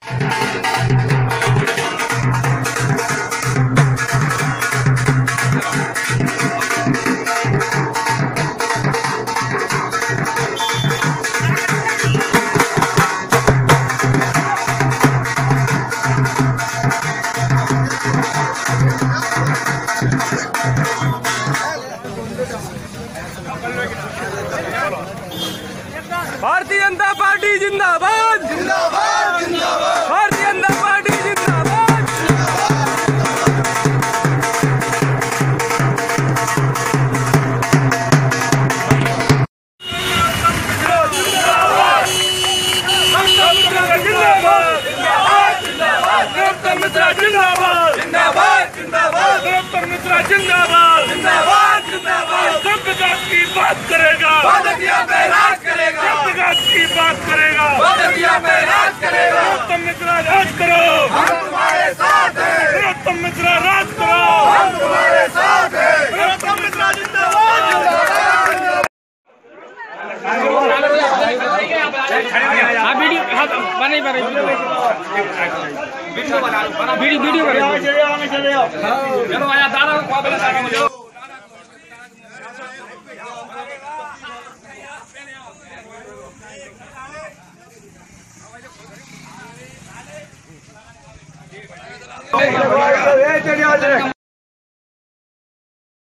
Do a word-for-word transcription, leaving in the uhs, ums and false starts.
Bharatiya Janata party जिंदाबाद जिंदाबाद जिंदाबाद। भारतीय जनता पार्टी जिंदाबाद मित्रा जिंदाबाद जिंदाबाद जिंदाबाद। मित्रा जिंदाबाद जिंदाबाद जिंदाबाद। सब विकास की बात करेगा, वादगिया पे राज करेगा। सब विकास की बात करेगा, वादगिया पे राज करेगा। तुम मित्रा राज करो, हम तुम्हारे साथ हैं। तुम मित्रा राज करो, हम तुम्हारे साथ हैं। तुम मित्रा जिंदाबाद जिंदाबाद। हाँ वीडियो बने बने वीडियो बना बना वीडियो वीडियो बना चले आओ चले आओ चलो आया दादा को खा बना साथ मुझे ए चलिए आ जाए।